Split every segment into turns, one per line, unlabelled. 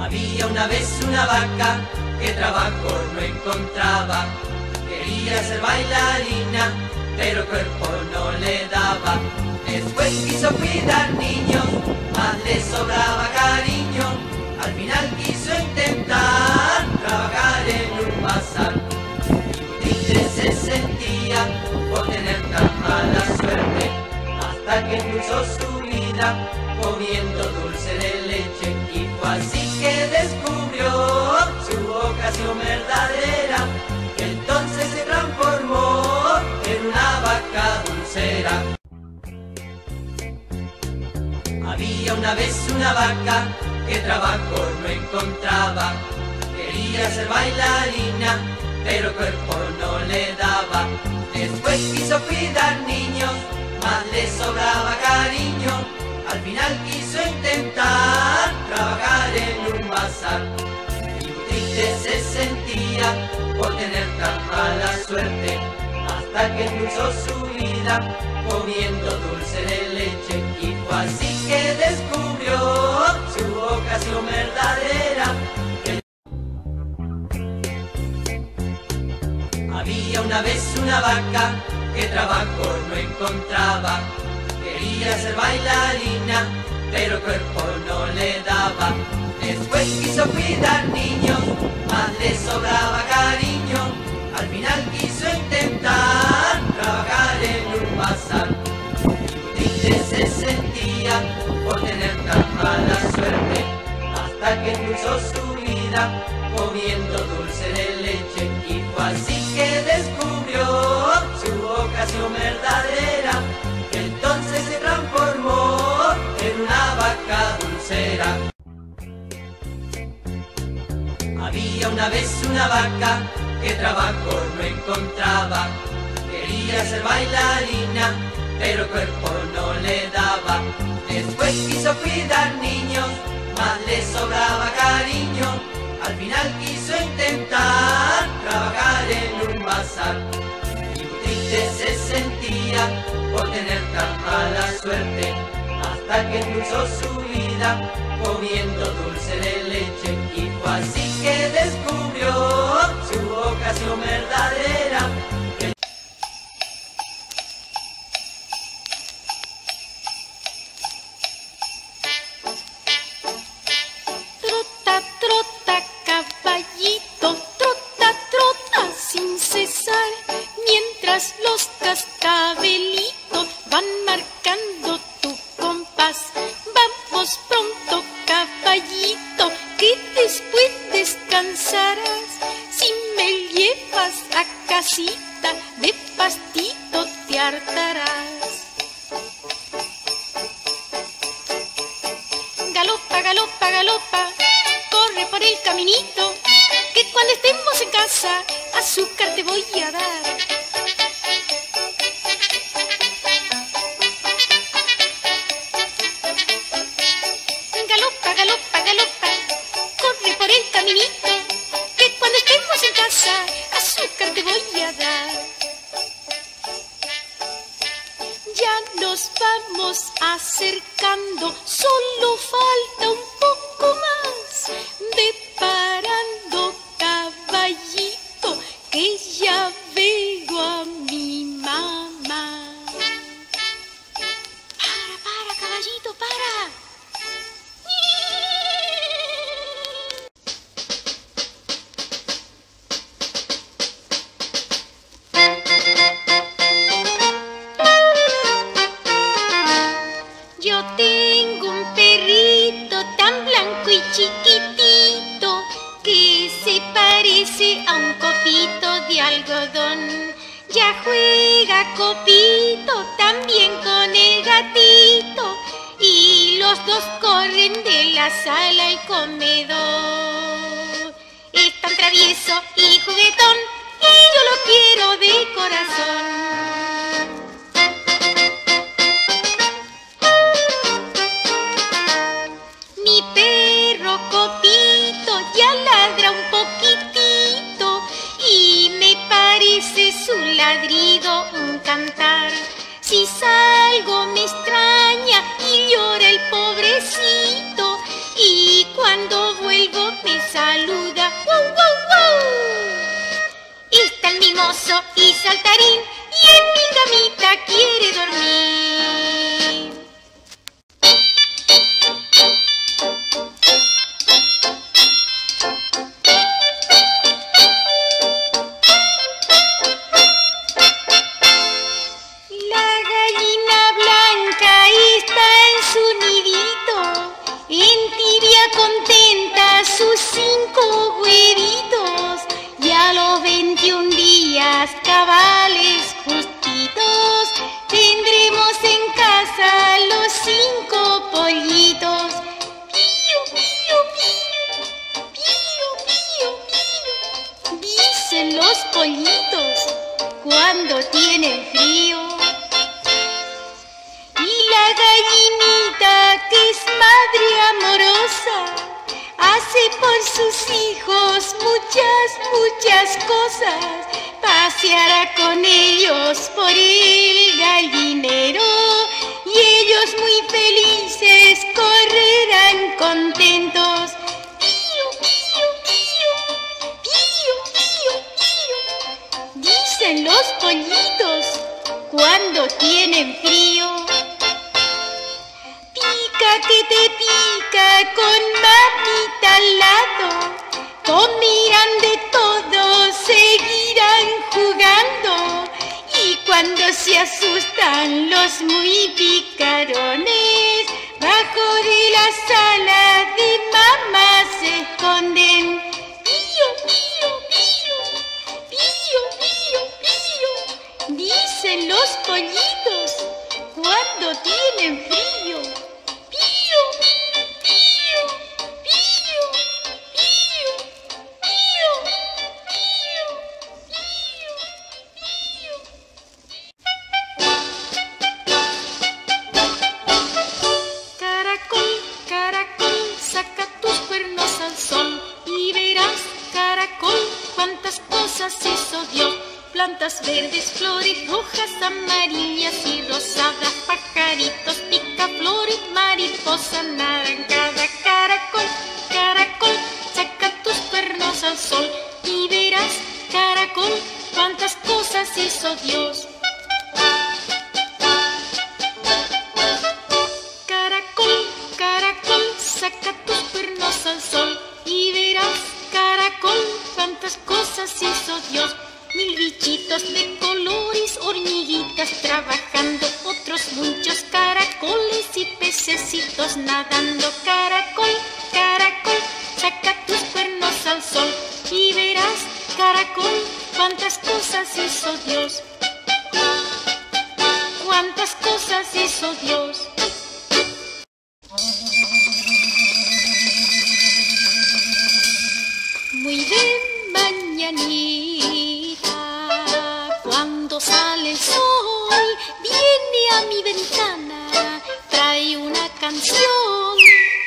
Había una vez una vaca que trabajo no encontraba. Quería ser bailarina, pero el cuerpo no le daba. Después quiso cuidar niños, más le sobraba cariño. Al final quiso intentar trabajar en un bazar. Y triste se sentía por tener tan mala suerte, hasta que cruzó su vida comiendo dulce de leche. Y fue así que descubrió su vocación verdadera, que entonces se transformó en una vaca dulcera. Había una vez una vaca que trabajo no encontraba. Quería ser bailarina, pero el cuerpo no le daba. Después quiso cuidar niños, más le sobraba cariño. Al final quiso intentar trabajar en un bazar. Y triste se sentía por tener tan mala suerte, hasta que cruzó su vida comiendo dulce de leche. Y fue así que descubrió su vocación verdadera. Había una vez una vaca que trabajo no encontraba. Quería ser bailarina, pero el cuerpo no le daba. Después quiso cuidar niños, más le sobraba cariño. Al final quiso intentar trabajar en un bazar. Y triste se sentía por tener tan mala suerte, hasta que cruzó su vida comiendo dulce de leche. Y fue así que descubrió su vocación verdadera, que entonces se transformó en una vaca dulcera. Había una vez una vaca que trabajo no encontraba. Quería ser bailarina, pero el cuerpo no le daba. Después quiso cuidar niños, más le sobraba cariño. Al final quiso intentar trabajar en un bazar. Y triste se sentía por tener tan mala suerte, hasta que cruzó su vida comiendo dulce de leche. Y fue así que descubrió su vocación verdadera.
Trota, trota, caballito, trota, trota sin cesar, mientras los cascabelitos van marcando tu compás. Vamos pronto, caballito, que después descansarás. Si me llevas a casita, de pastito te hartarás. Galopa, galopa, galopa, corre por el caminito, que cuando estemos en casa, azúcar te voy a dar. Galopa, galopa, galopa, corre por el caminito, que cuando estemos en casa, azúcar te voy a dar. Ya nos vamos acercando, solo falta un poco más. Ve parando, caballito, que ya veo a mi mamá. Para, caballito, para. Yo tengo un perrito tan blanco y chiquitito que se parece a un copito de algodón. Ya juega Copito también con el gatito y los dos corren de la sala al comedor. Es tan travieso y juguetón y yo lo quiero de corazón. Mi perro Copito ya ladra un poquitito y me parece su ladrido un cantar. Si salgo me extraña y llora el pobrecito y cuando vuelvo saluda. ¡Wow, wow, wow! Está el mimoso y saltarín y en mi camita quiere dormir. La gallina blanca está en su nidito, entibia contenta sus 5 huevitos, y a los 21 días cabales justitos tendremos en casa los 5 pollitos. Pío, pío, pío, pío, pío, pío, dicen los pollitos cuando tienen frío. Y la gallinita, que es madre amorosa, hace por sus hijos muchas, muchas cosas. Paseará con ellos por el gallinero y ellos muy felices correrán contentos. Pío, pío, pío, pío, pío, pío, dicen los pollitos cuando tienen frío. Pica que te pica con mamita al lado, comerán de todo, seguirán jugando, y cuando se asustan los muy picarones, bajo de la sala de mamá se esconden. Pío, pío, pío, pío, pío, pío, dicen los pollitos cuando tienen frío. Pío, pío, pío, pío, pío, pío, pío, pío. Caracol, caracol, saca tus cuernos al sol y verás, caracol, cuántas cosas hizo Dios. Plantas verdes, flores rojas, amarillas y rosadas, pajaritos, picaflores, mariposas nadan. Cada caracol, caracol, saca tus cuernos al sol y verás, caracol, cuántas cosas hizo Dios. Caracol, caracol, saca tus cuernos al sol y verás, caracol, cuántas cosas hizo Dios. 1000 bichitos de colores, hormiguitas trabajando, otros muchos caracoles y pececitos nadando. Caracol, caracol, saca tus cuernos al sol y verás, caracol, cuántas cosas hizo Dios. Cuántas cosas hizo Dios. Muy de mañanita, cuando sale el sol, viene a mi ventana, trae una canción.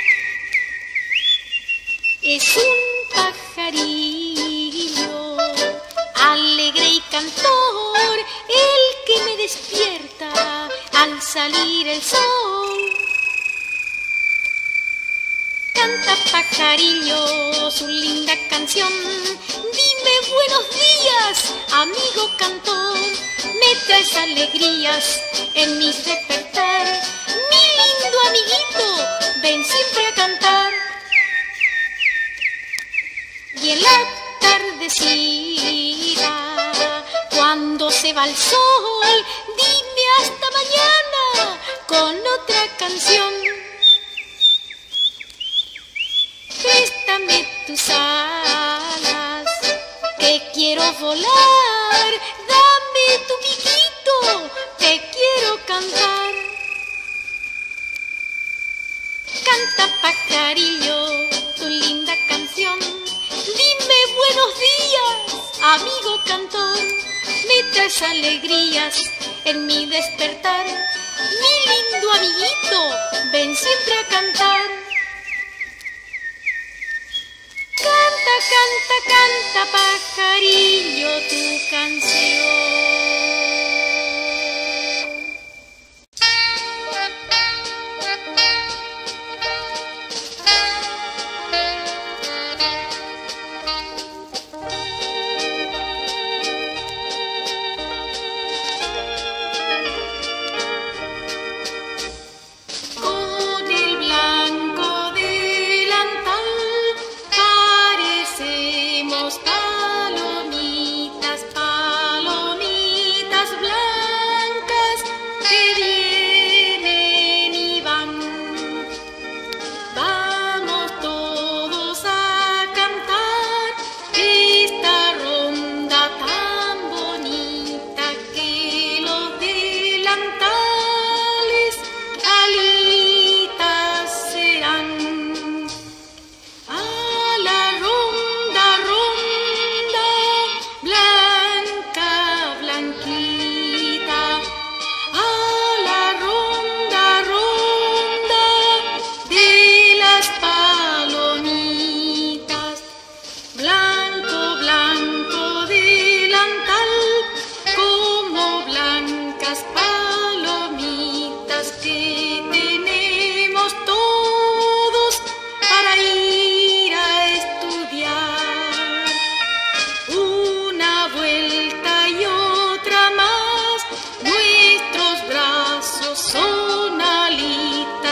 Es un pajarillo, alegre y cantor, el que me despierta al salir el sol. Canta pajarillo su linda canción, dime buenos días, amigo cantor, me traes alegrías en mis despertar. Mi lindo amiguito, ven siempre a cantar. Y en la tardecita, cuando se va el sol, dime hasta mañana con otra canción. Préstame tus alas, que quiero volar, dame tu piquito, te quiero cantar. Canta pajarillo tu linda canción, dime buenos días, amigo cantor, me traes alegrías en mi despertar. Mi lindo amiguito, ven siempre a cantar. Canta, canta, canta, pajarillo, tu canción.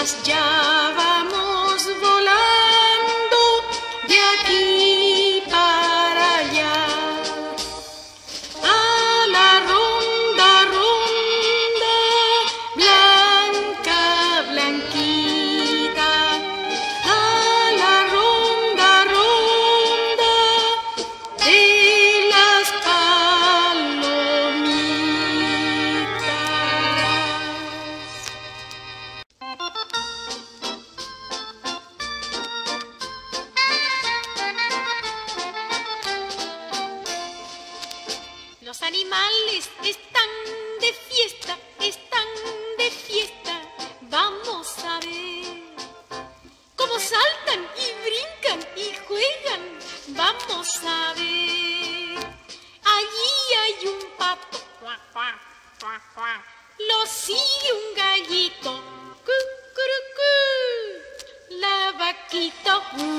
ovejas ya vamos volando de aquí para allá. A la ronda, ronda, blanca, blanquita. A la ronda, ronda de las palomitas. Los animales están de fiesta, están de fiesta. Vamos a ver cómo saltan y brincan y juegan. Vamos a ver. Allí hay un pato, lo sigue un gallito, cucurucú. La vaquita,